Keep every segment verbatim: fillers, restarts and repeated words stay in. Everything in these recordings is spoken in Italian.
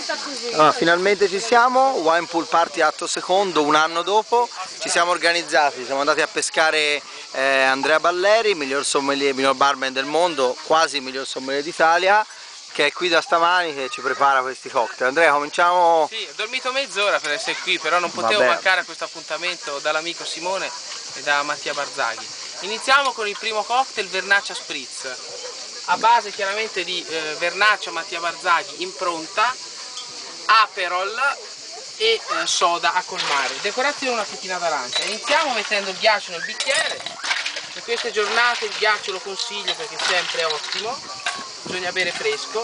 Allora, finalmente ci siamo, Wine Pool Party atto secondo, un anno dopo, ci siamo organizzati, siamo andati a pescare eh, Andrea Balleri, miglior sommelier, miglior barman del mondo, quasi miglior sommelier d'Italia, che è qui da stamani che ci prepara questi cocktail. Andrea, cominciamo? Sì, ho dormito mezz'ora per essere qui, però non potevo Vabbè. mancare a questo appuntamento dall'amico Simone e da Mattia Barzaghi. Iniziamo con il primo cocktail, Vernaccia Spritz, a base chiaramente di eh, Vernaccia Mattia Barzaghi impronta, Aperol e eh, soda a colmare. Decorazione una fettina d'arancia. Iniziamo mettendo il ghiaccio nel bicchiere. In queste giornate il ghiaccio lo consiglio perché è sempre ottimo, bisogna bere fresco.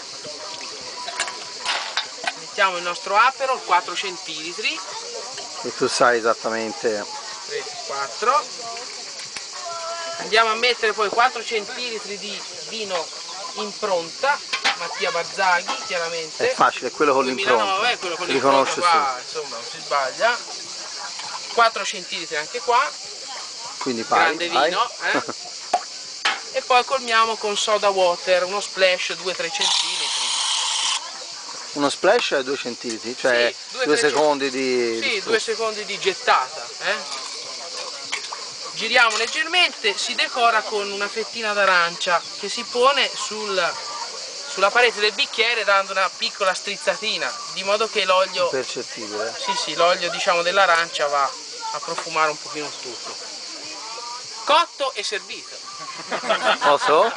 Mettiamo il nostro Aperol, quattro centilitri. E tu sai esattamente. tre, quattro. Andiamo a mettere poi quattro centilitri di vino impronta, Mattia Barzaghi, chiaramente. È facile, è quello con l'impronta. È quello con l'impronta qua, sì. insomma, non si sbaglia. quattro centilitri anche qua. Quindi pari, grande vino, eh? E poi colmiamo con soda water, uno splash due tre centilitri. Uno splash è due centilitri, cioè sì, due secondi di... Sì, di due secondi di gettata. Eh? Giriamo leggermente, si decora con una fettina d'arancia che si pone sul, sulla parete del bicchiere dando una piccola strizzatina, di modo che l'olio... Percettibile. Sì, sì, l'olio diciamo dell'arancia va a profumare un pochino tutto. Cotto e servito. Posso?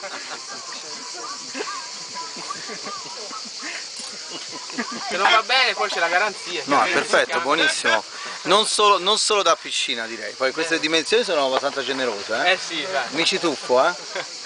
Se non va bene poi c'è la garanzia. No, è perfetto, buonissimo. Non solo, non solo da piscina direi, poi queste dimensioni sono abbastanza generose, eh? Eh sì, dai. Mi ci tuffo, eh?